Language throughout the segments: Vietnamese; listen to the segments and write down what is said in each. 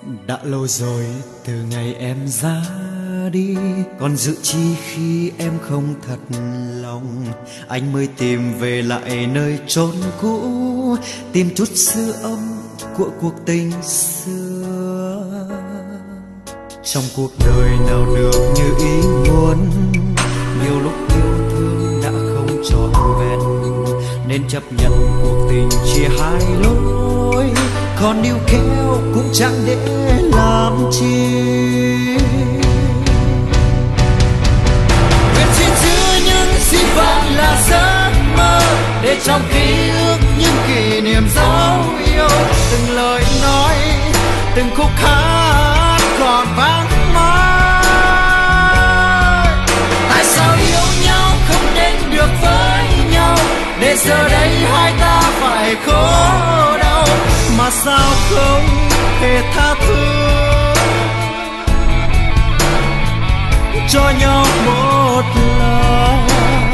Đã lâu rồi từ ngày em ra đi, còn giữ chi khi em không thật lòng. Anh mới tìm về lại nơi chốn cũ, tìm chút sự ấm của cuộc tình xưa. Trong cuộc đời nào được như ý muốn, nhiều lúc yêu thương đã không trọn vẹn, nên chấp nhận cuộc tình chia hai lối. Còn níu kéo cũng chẳng để làm chi. Nguyện xin giữ những gì vạn là giấc mơ, để trong ký ức những kỷ niệm dấu yêu. Từng lời nói, từng khúc hát còn vang mãi. Tại sao yêu nhau không đến được với nhau, để giờ đây hai ta phải khổ đau. Mà sao không thể tha thứ cho nhau một lần.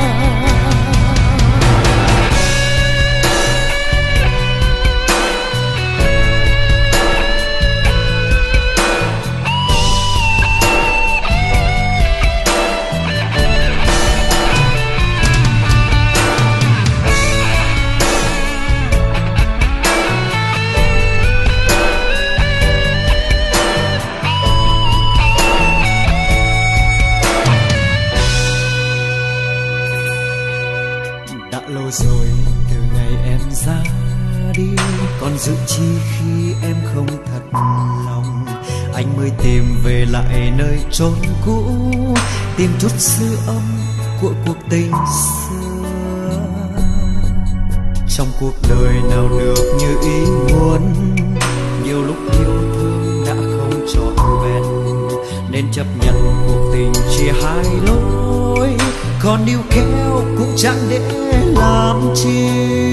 Lâu rồi từ ngày em ra đi, còn giữ chi khi em không thật lòng. Anh mới tìm về lại nơi chốn cũ, tìm chút sự ấm của cuộc tình xưa. Trong cuộc đời nào được như ý muốn, nhiều lúc yêu thương đã không trọn vẹn, nên chấp nhận cuộc tình chia hai lối. Còn níu kéo cũng chẳng để làm chi.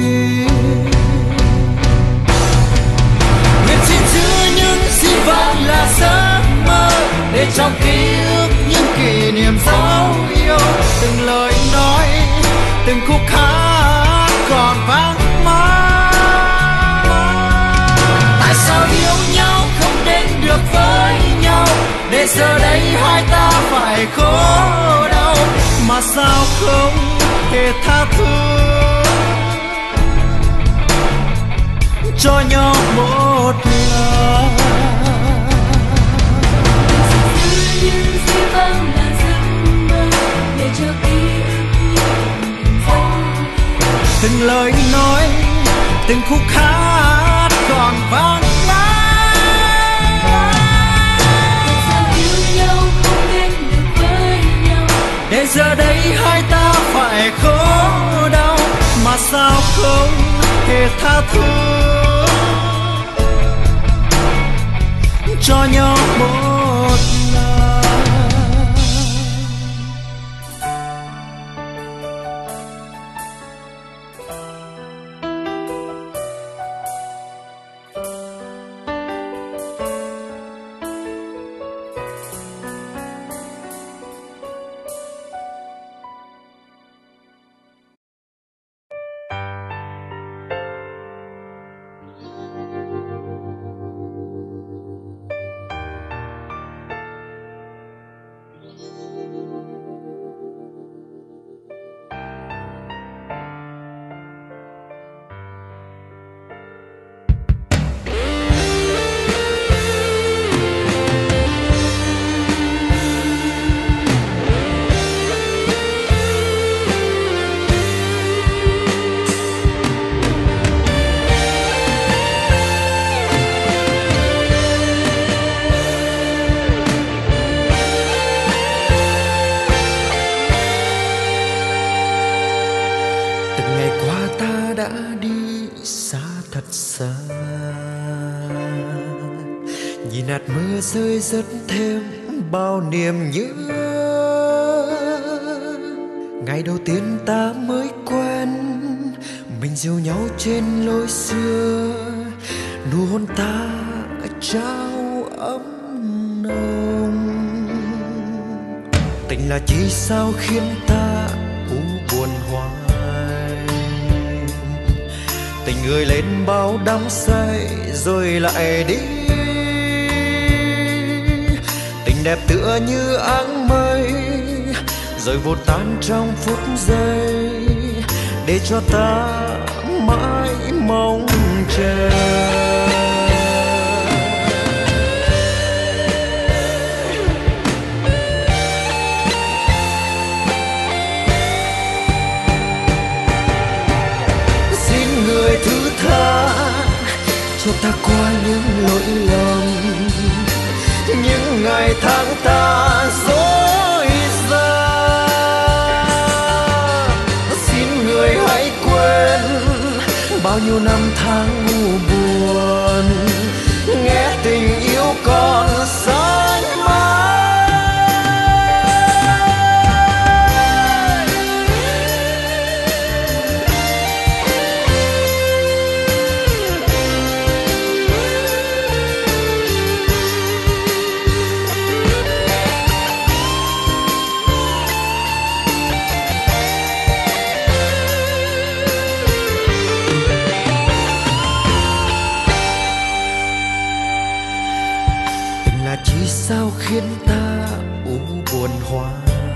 Nguyện xin giữ những gì vạn là giấc mơ, để trong ký ức những kỷ niệm dấu yêu. Từng lời nói, từng khúc hát còn vang mãi. Tại sao yêu nhau không đến được với nhau, để giờ đây hai ta phải khổ đau. Mà sao không thể tha thứ cho nhau một lần. Những gì vang là giấc mơ, để cho ký ức những dấu. Từng lời nói, từng khúc hát còn vang mãi. Tại sao yêu nhau không đến được với nhau, để giờ đây hai ta phải khổ đau. Mà sao không thể tha thứ cho nhau một lần. Nhìn hạt mưa rơi rớt thêm bao niềm nhớ. Ngày đầu tiên ta mới quen, mình dìu nhau trên lối xưa. Nụ hôn ta trao ấm nồng. Tình là chi sao khiến ta u buồn hoài. Tình người lên bao đắm say rồi lại đi. tình đẹp tựa như áng mây rồi vụt tan trong phút giây, để cho ta mãi mong chờ. Xin người thứ tha cho ta qua những lỗi lầm, những ngày tháng ta dối gian. Xin người hãy quên bao nhiêu năm tháng u buồn, nghe tình yêu còn xanh mãi. Sao khiến ta u buồn hoài,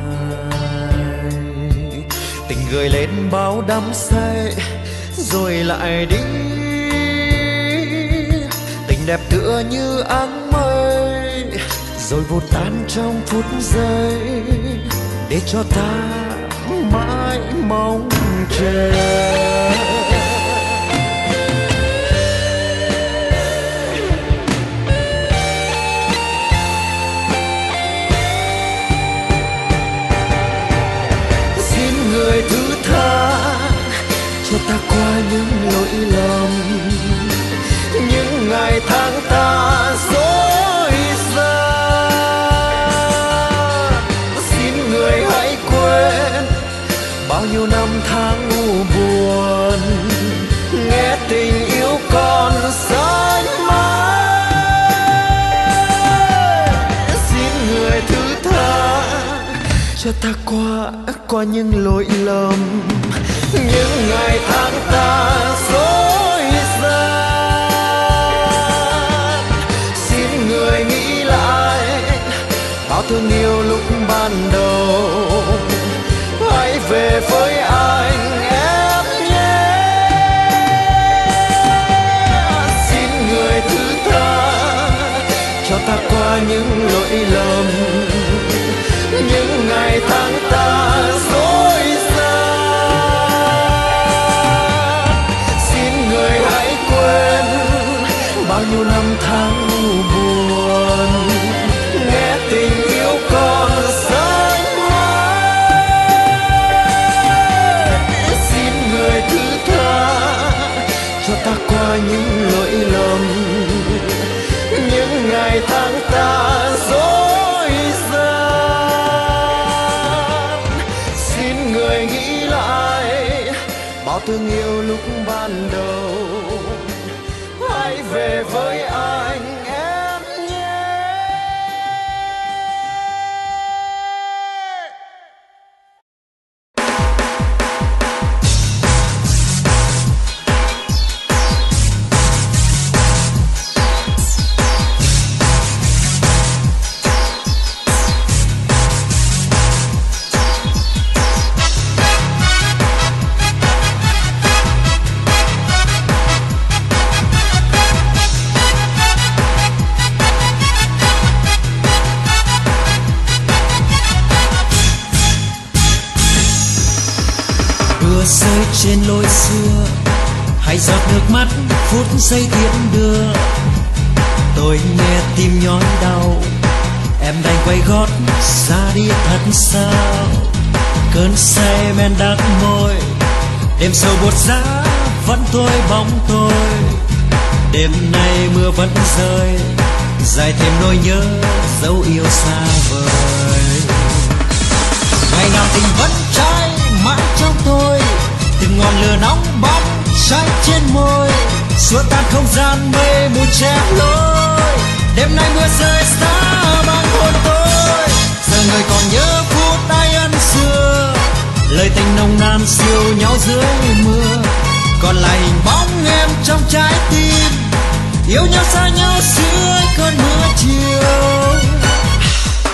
tình gợi lên bao đắm say rồi lại đi. Tình đẹp tựa như áng mây rồi vụt tan trong phút giây, để cho ta mãi mong chờ. Người thứ tha cho ta qua những lỗi lầm, những ngày tháng ta dối gian. Xin người hãy quên bao nhiêu năm tháng u buồn, nghe tình yêu còn xanh mãi. Xin người thứ tha cho ta qua những lỗi lầm, những ngày tháng ta dối gian. Xin người nghĩ lại bao thương yêu lúc ban đầu, hãy về với anh em nhé. Xin người thứ tha cho ta qua những lỗi lầm, những ngày tháng ta dối gian. Xin người hãy quên bao nhiêu năm tháng u buồn, nghe tình yêu còn xanh mãi. Xin người thứ tha cho ta qua những lỗi lầm, những ngày tháng ta dối gian. Xin người nghĩ lại bao thương yêu lúc ban đầu, hãy về với anh em nhé. Rơi trên lối xưa, hay giọt nước mắt phút giây tiễn đưa. Tôi nghe tim nhói đau, em đành quay gót ra đi thật sao. Cơn say men đắng môi, đêm sâu buốt giá vẫn tôi bóng tôi. Đêm nay mưa vẫn rơi, dài thêm nỗi nhớ dấu yêu xa vời. Ngày nào tình vẫn cháy mãi trong tôi, từng ngọn lửa nóng bỏng cháy trên môi. Xua tan không gian mây mù che lối, đêm nay mưa rơi xa mang hồn tôi. Giờ người còn nhớ phút ai ân xưa, lời tình nồng nàn siêu nhau dưới mưa. Còn lại hình bóng em trong trái tim, yêu nhau xa nhau dưới cơn mưa chiều.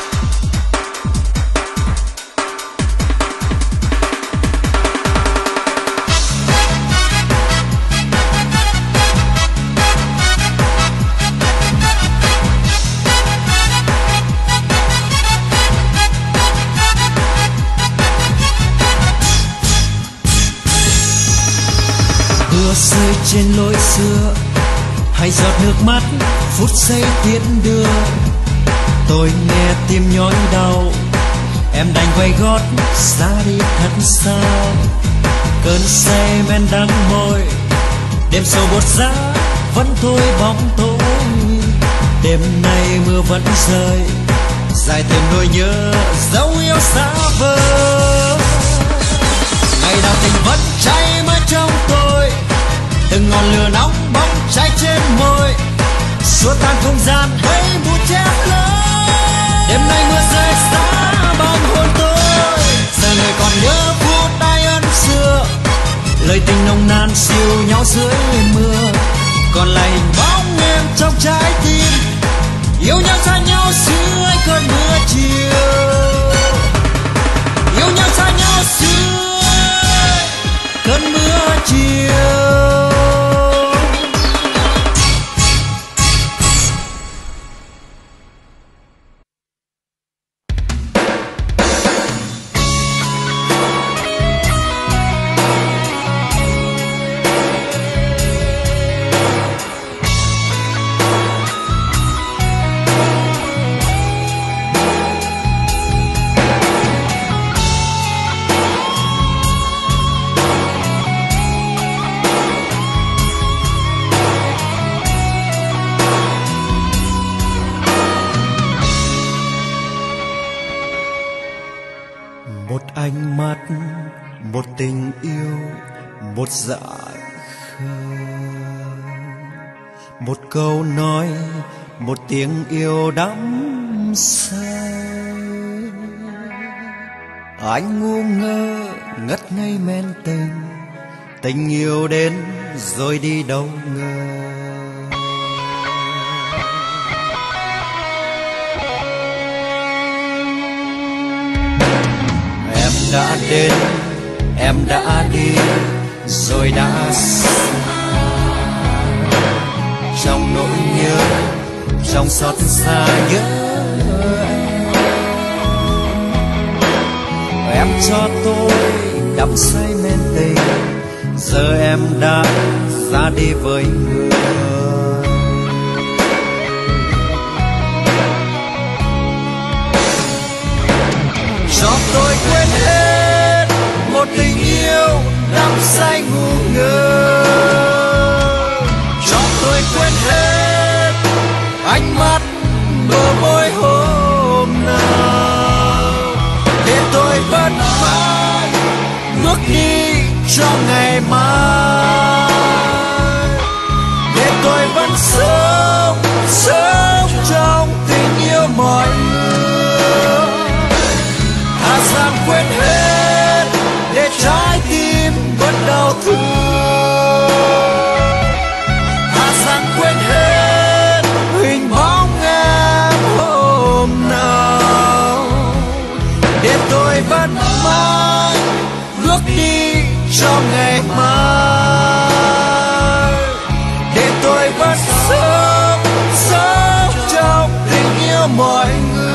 trên lối xưa, hay giọt nước mắt phút giây tiễn đưa. Tôi nghe tim nhói đau, em đành quay gót ra đi thật xa. Cơn say men đắng môi, đêm sâu buốt giá vẫn thôi bóng tối. Đêm nay mưa vẫn rơi, dài thêm nỗi nhớ dấu yêu xa vời. Ngày nào tình vẫn cháy mãi trong tôi, từng ngọn lửa nóng bỏng cháy trên môi. Xua tan không gian thấy bụi che lấp. Đêm nay mưa rơi xa bằng hồn tôi, giờ người còn nhớ phút ai ân xưa. Lời tình nồng nàn siêu nhau dưới mưa, còn lại hình bóng em trong trái tim. Yêu nhau xa nhau dưới cơn mưa chiều, yêu nhau xa nhau dưới cơn mưa chiều. Một ánh mắt, một tình yêu, một dại khờ, một câu nói, một tiếng yêu đắm say. Anh ngu ngơ ngất ngây men tình, tình yêu đến rồi đi đâu ngờ. Đã đến, em đã đi, rồi đã xa. Trong nỗi nhớ, trong xót xa nhớ em cho tôi đắm say men tình. Giờ em đã ra đi với người, cho tôi quên hết một tình yêu đắm say ngu ngơ. Cho tôi quên hết ánh mắt bờ môi hôm nào, để tôi vẫn mãi bước đi cho ngày mai. Để tôi vẫn sống trong tình yêu mọi người. Hà Giang quên hết để trái tim vẫn đau thương. Hà Giang quên hết hình bóng em hôm nào, để tôi vẫn mãi bước đi cho ngày mai. Để tôi vẫn sống trong tình yêu mọi người.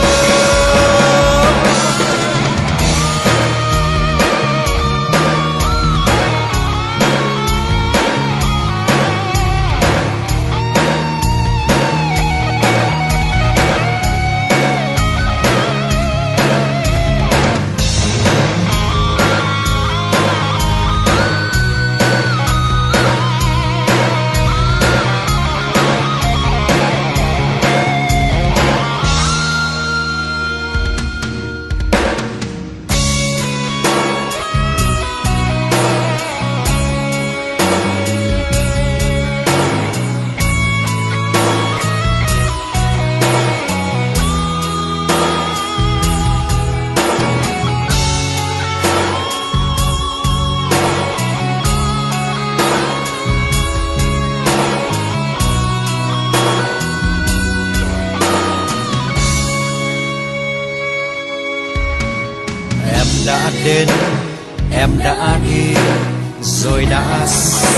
Đã đến, em đã đi, rồi đã xa.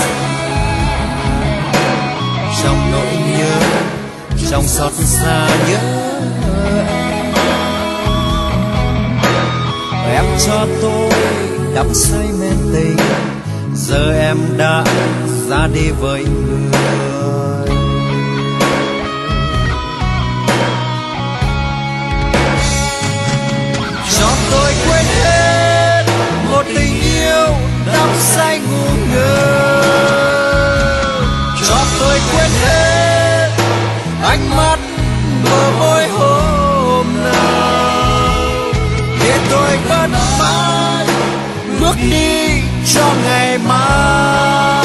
Trong nỗi nhớ, trong xót xa nhớ em cho tôi đắm say men tình. Giờ em đã ra đi với người. Cho tôi quên hết một tình yêu đắm say ngu ngơ, cho tôi quên hết ánh mắt bờ môi hôm nào, để tôi vẫn mãi bước đi cho ngày mai,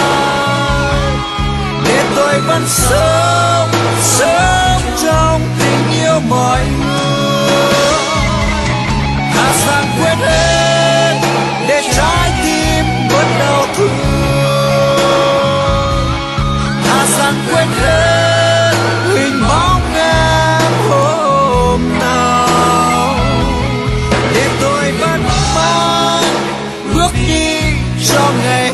để tôi vẫn sống trong tình yêu mọi người. Thà rằng quên hết để trái tim bớt đau thương, thà rằng quên hết hình bóng em hôm nào, để tôi vẫn mãi bước đi cho ngày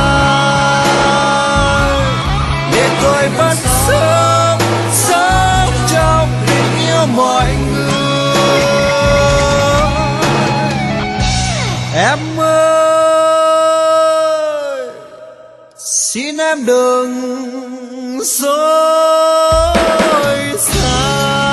mai, để tôi vẫn sống trong tình yêu mọi người. Em ơi, xin em đừng dối xa.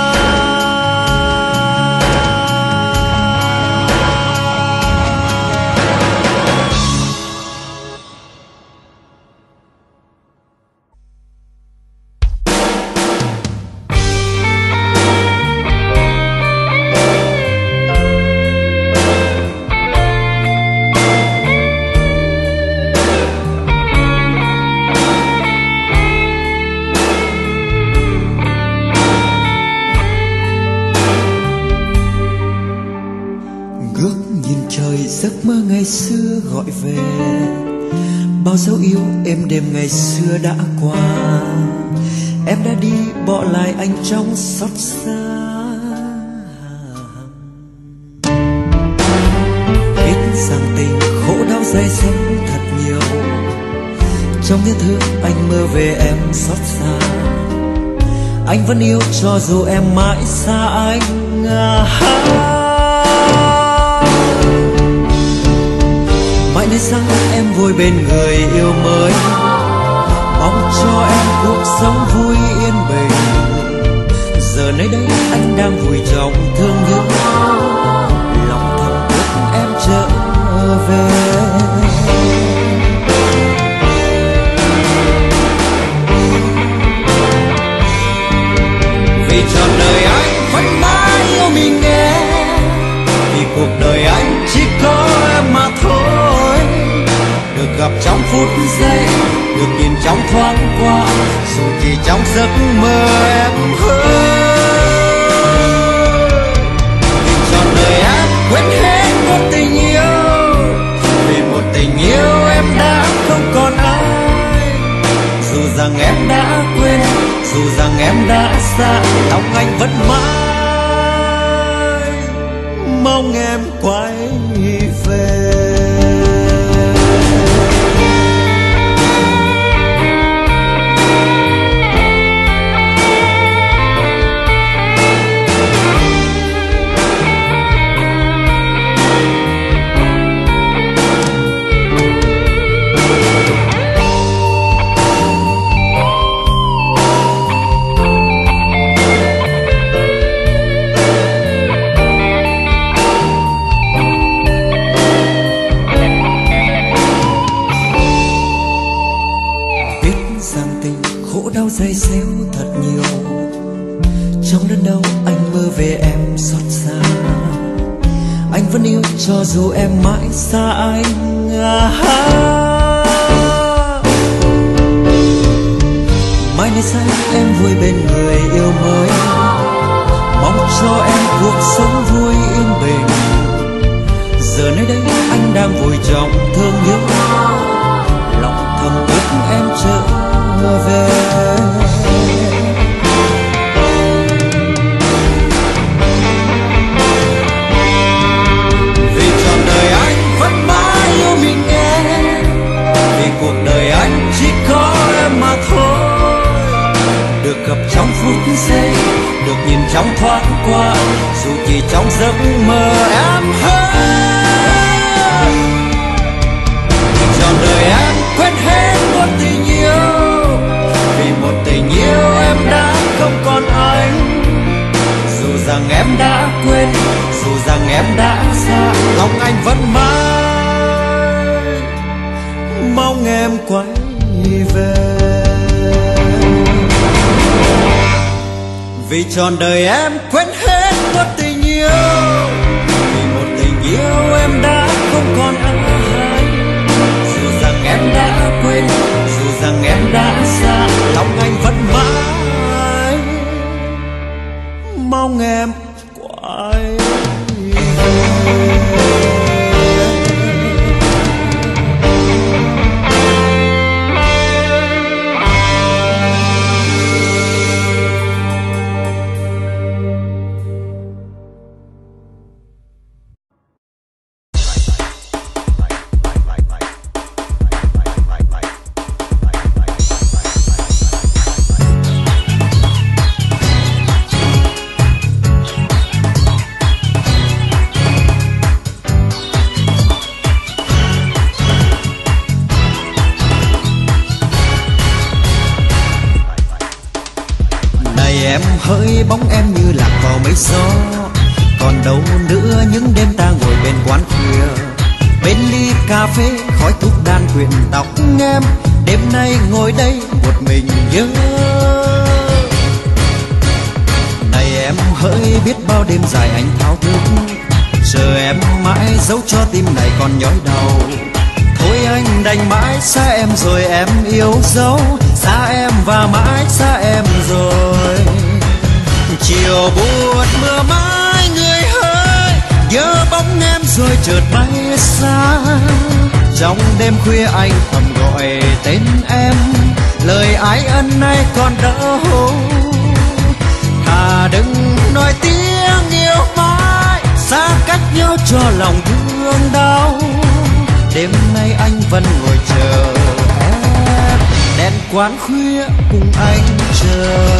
Giấc mơ ngày xưa gọi về, bao dấu yêu êm đềm ngày xưa đã qua. Em đã đi bỏ lại anh trong xót xa. Biết rằng tình khổ đau dày dứt thật nhiều, trong nhớ thương anh mơ về em xót xa. Anh vẫn yêu cho dù em mãi xa anh. Mãi nay rằng em vui bên người yêu mới, mong cho em cuộc sống vui yên bình. Giờ này đây anh đang vùi trong thương nhớ, lòng thầm ước em trở về. Vì trọn đời anh vẫn mãi yêu mình em, vì cuộc đời anh chỉ có em mà thôi. Được gặp trong phút giây, được nhìn trong thoáng qua, dù chỉ trong giấc mơ em ơi. Vì trọn đời em quên hết một tình yêu, vì một tình yêu em đã không còn ai. Dù rằng em đã quên, dù rằng em đã xa, lòng anh vẫn mãi mong em quay về. Dây xéo thật nhiều, trong đớn đau anh mơ về em xót xa. Anh vẫn yêu cho dù em mãi xa anh. Mai này sao em vui bên người yêu mới, mong cho em cuộc sống vui yên bình. Giờ này đây anh đang vùi trong thương nhớ, lòng thầm ước em trở về. Vì trọn đời anh vẫn mãi yêu mình em, vì cuộc đời anh chỉ có em mà thôi. Được gặp trong phút giây, được nhìn trong thoáng qua, dù chỉ trong giấc mơ em hơn. Vì trọn đời em quên hết một tình yêu, rằng em đã quên, dù rằng em đã xa, lòng anh vẫn mãi mong em quay về. Vì trọn đời em quên hết một tình yêu, vì một tình yêu em đã không còn ai. Dù rằng em đã quên, dù rằng em đã xa, lòng anh vẫn mãi mong em quay về. Hỡi bóng em như lạc vào mây gió, còn đâu nữa những đêm ta ngồi bên quán khuya, bên ly cà phê khói thuốc đan quyện tóc em. Đêm nay ngồi đây một mình nhớ. Này em hỡi biết bao đêm dài anh thao thức, chờ em mãi dẫu cho tim này còn nhói đau. Thôi anh đành mãi xa em rồi em yêu dấu, xa em và mãi xa em rồi. Chiều buồn mưa mãi người ơi, nhớ bóng em rồi chợt bay xa. Trong đêm khuya anh thầm gọi tên em, lời ái ân nay còn đỡ. Thà đừng nói tiếng yêu mãi, xa cách nhau cho lòng thương đau. Đêm nay anh vẫn ngồi chờ em, đèn quán khuya cùng anh chờ.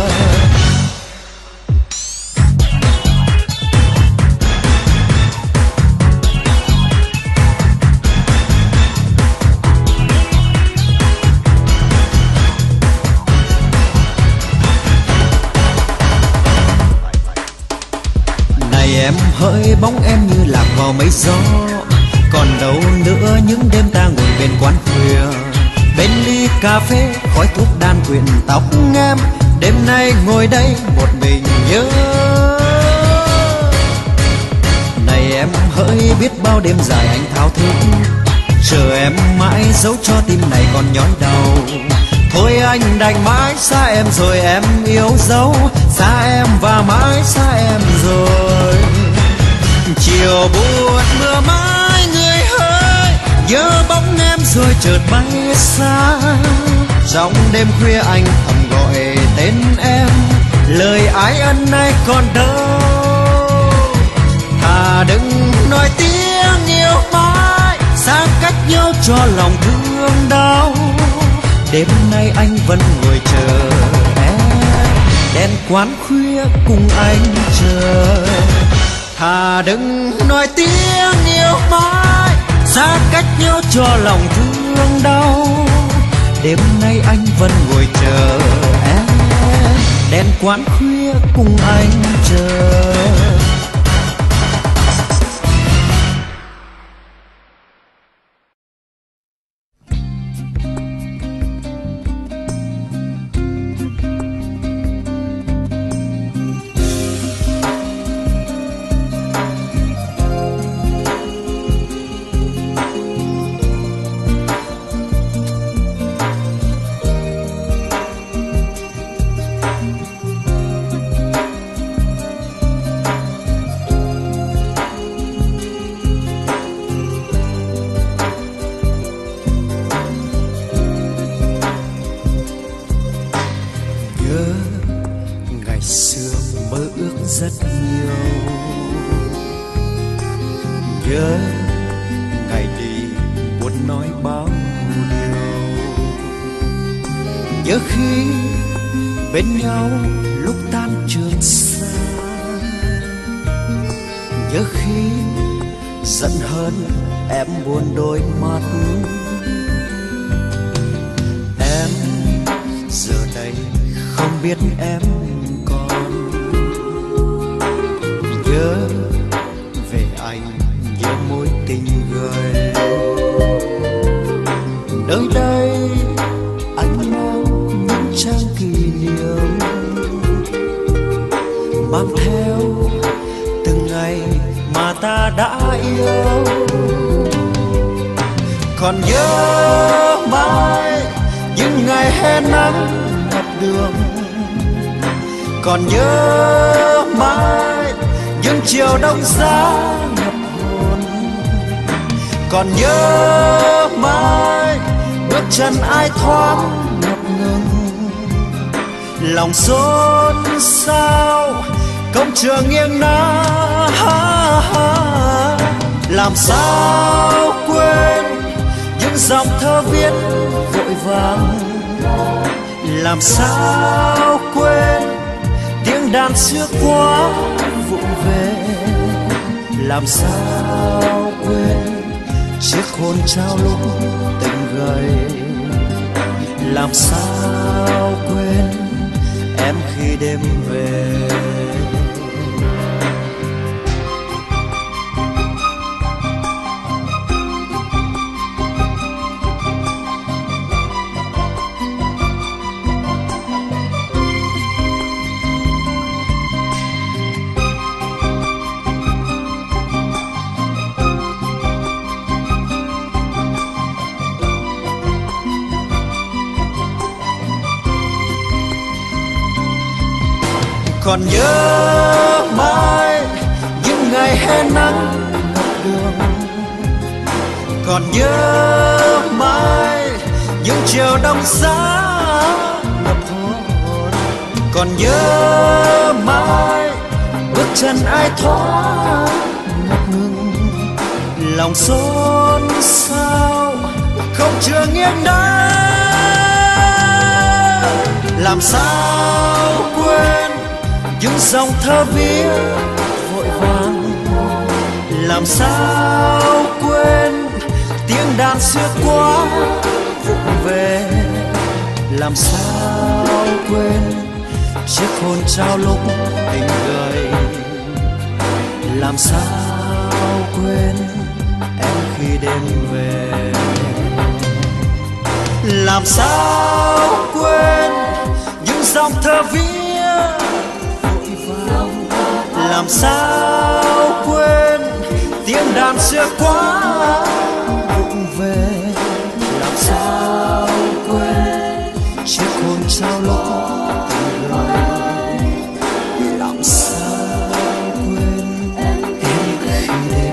Em hỡi bóng em như lạc vào mây gió, còn đâu nữa những đêm ta ngồi bên quán khuya, bên ly cà phê khói thuốc đan quyện tóc em. Đêm nay ngồi đây một mình nhớ. Này em hỡi biết bao đêm dài anh thao thức, chờ em mãi dẫu cho tim này còn nhói đau. Thôi anh đành mãi xa em rồi em yêu dấu, xa em và mãi xa em rồi. Chiều buồn mưa mãi người ơi, nhớ bóng em rồi chợt bay xa. Trong đêm khuya anh thầm gọi tên em, lời ái ân nay còn đâu. Thà đừng nói tiếng yêu mãi, xa cách nhau cho lòng thương đau. Đêm nay anh vẫn ngồi chờ em, đèn quán khuya cùng anh chờ. Thà đừng nói tiếng yêu mãi, xa cách nhau cho lòng thương đau. Đêm nay anh vẫn ngồi chờ em, đèn quán khuya cùng anh chờ. Rất nhiều nhớ ngày đi muốn nói bao điều, nhớ khi bên nhau lúc tan trường xa, nhớ khi giận hơn em buồn đôi mắt. Em giờ đây không biết em còn nhớ về anh nhớ mối tình gầy. Nơi đây anh mang những trang kỷ niệm, mang theo từng ngày mà ta đã yêu. Còn nhớ mãi những ngày hè nắng ngập đường, còn nhớ mãi những chiều đông giá ngập hồn, còn nhớ mãi bước chân ai thoáng ngập ngừng. Lòng xôn xao công trường nghiêng ná, làm sao quên những dòng thơ viết vội vàng, làm sao quên tiếng đàn xưa quá vụng về, làm sao quên chiếc hôn trao lúc tình gầy, làm sao quên em khi đêm về. Còn nhớ mãi những ngày hè nắng ngập đường, còn nhớ mãi những chiều đông giá ngập hồn, còn nhớ mãi bước chân ai thoáng ngập ngừng. Lòng xôn xao không chưa nghiêng đá, làm sao quên những dòng thơ viết vội vàng, làm sao quên tiếng đàn xưa quá vụng về, làm sao quên chiếc hôn trao lúc tình gầy, làm sao quên em khi đêm về, làm sao quên những dòng thơ viết, làm sao quên tiếng đàn xưa quá vụng về, làm sao quên chiếc hôn trao lúc tình gầy, làm sao quên em khi đêm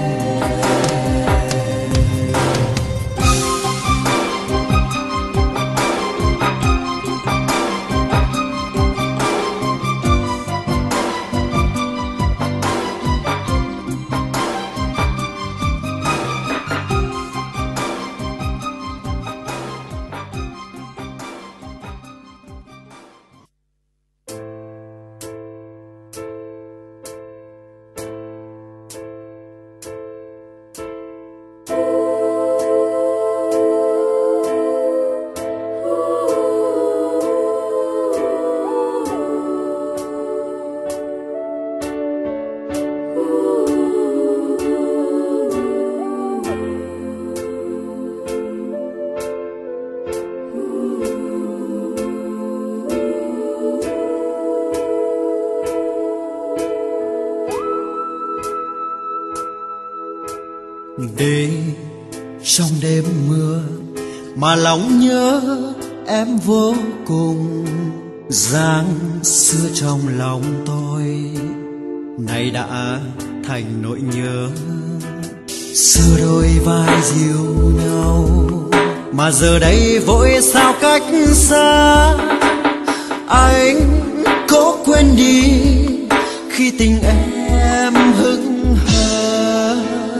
để trong đêm mưa mà lòng nhớ em vô cùng. Dáng xưa trong lòng tôi nay đã thành nỗi nhớ, xưa đôi vai dìu nhau mà giờ đây vội sao cách xa. Anh cố quên đi khi tình em hững hờ,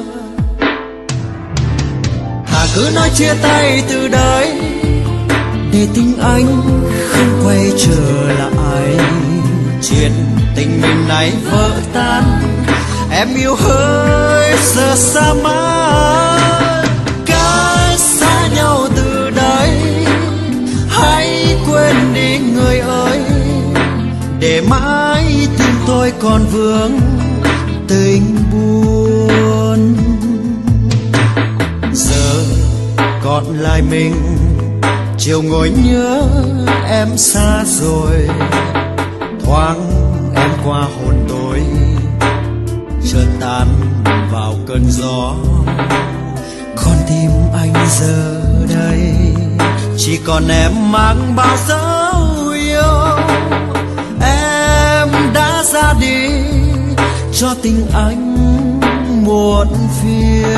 thà cứ nói chia tay từ đây để tình anh không quay trở lại. Chuyện tình mình này vỡ tan, em yêu hơi giờ xa mất. Cái xa nhau từ đây hãy quên đi người ơi, để mãi tim tôi còn vương tình buồn. Giờ còn lại mình chiều ngồi nhớ em xa rồi, thoáng em qua hồn tôi chợt tan vào cơn gió. Con tim anh giờ đây chỉ còn em mang bao dấu yêu. Em đã ra đi cho tình anh muộn phiền.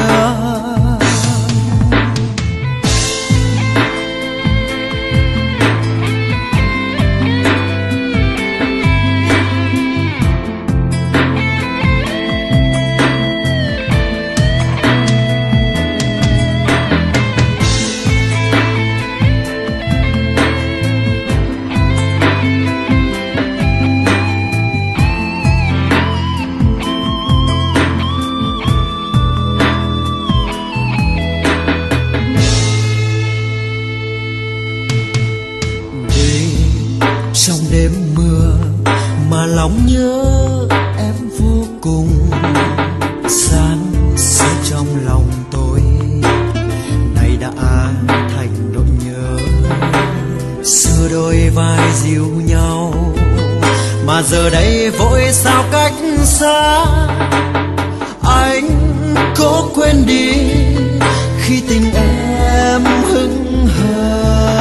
Trong đêm mưa mà lòng nhớ em vô cùng, san sâu trong lòng tôi nay đã thành nỗi nhớ. Xưa đôi vai dìu nhau mà giờ đây vội sao cách xa. Anh cố quên đi khi tình em hững hờ.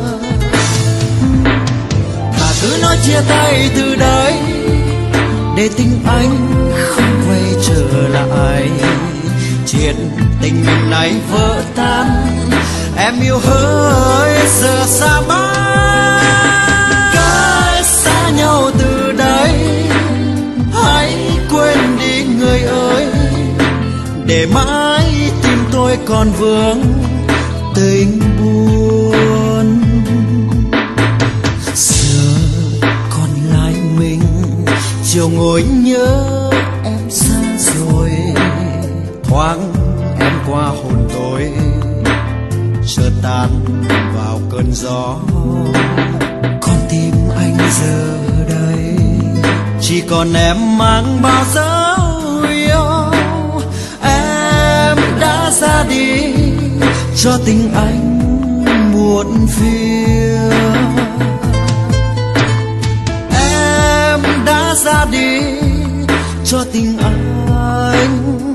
Cứ nói chia tay từ đây để tình anh không quay trở lại. Chuyện tình mình này vỡ tan, em yêu hỡi giờ xa bãi. Cách xa nhau từ đây, hãy quên đi người ơi, để mãi tim tôi còn vương tình buồn. Chiều ngồi nhớ em xa rồi, thoáng em qua hồn tôi chợt tan vào cơn gió. Con tim anh giờ đây chỉ còn em mang bao dấu yêu. Em đã ra đi cho tình anh muộn phiền. Ra đi cho tình anh